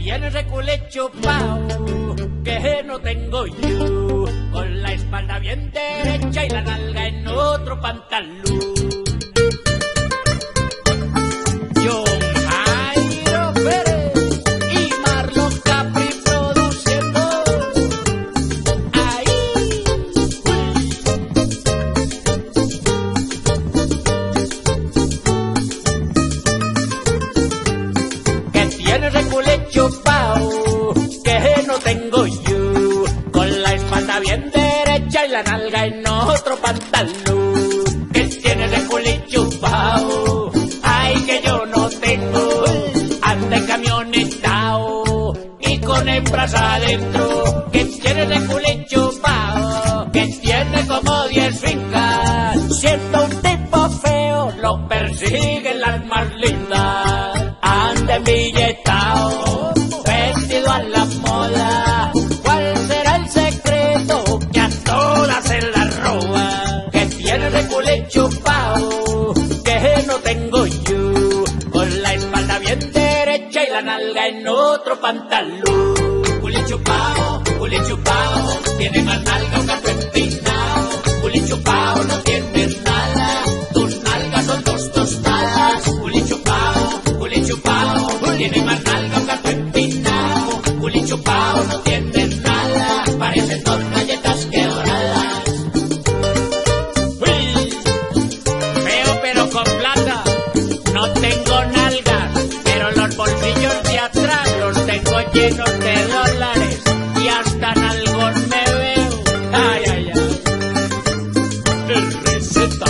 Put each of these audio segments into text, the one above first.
tienes el culé chupao, que no tengo yo, con la espalda bien derecha y la nalga en otro pantalón. John Jairo Pérez y Marlon Capri produciendo. Ahí. Que tienes el culé chupao, que no tengo yo, con la espalda bien derecha y la nalga en otro pantalón. Que tienes el culé chupao, ay que yo no tengo, anda en camionetao y con hembras adentro. Que tiene de culé chupao, que tiene como 10 fincas, siendo un tipo feo lo persiguen las más lindas. Anda embilletao, vestido a la moda, ¿cuál será el secreto que a todas se la roba? Que tiene de culé chupao, que no tengo yo, con la espalda bien derecha y la nalga en otro pantalón. Culé chupao, tiene más nalga un gato empinado. Culé chupao, no tienes nada, tus nalgas son 2 tostadas. Culé chupao, tiene más nalga un gato empinado. Culé chupao, no tienes nada, parecen 2 galletas quebradas. Feo pero con plata, no tengo nalgas, pero los bolsillos de atrás los tengo llenos de dólares y hasta nalgón me veo. Ay, ay, ay. Receta.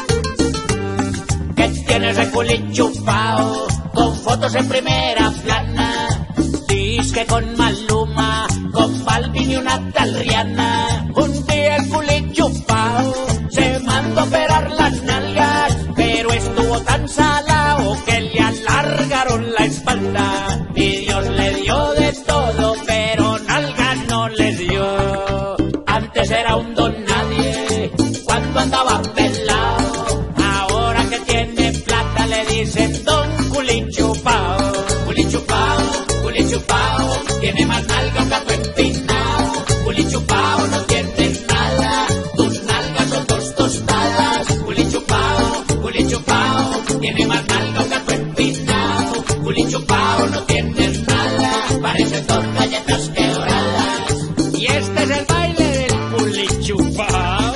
Que tienes de culé chupao, con fotos en primera plana, disque con Maluma, con Balvin y una tal Rihanna. Un día el culé chupao se mandó a operar las nalgas, pero estuvo tan salado que le alargaron la espalda. Y Dios le dio de todo, pero nalgas no le dio. Antes era un don nadie cuando andaba pelado, ahora que tiene plata le dicen don culé chupao. Culé chupao, tiene más nalga un gato empinado. Culé chupao, no tienes nada, tus nalgas son 2 tostadas. Culé chupao, tiene más nalga un gato empinado. Culé chupao, no tienes nada, parecen 2 galletas quebradas. Y este es el baile del culé chupao.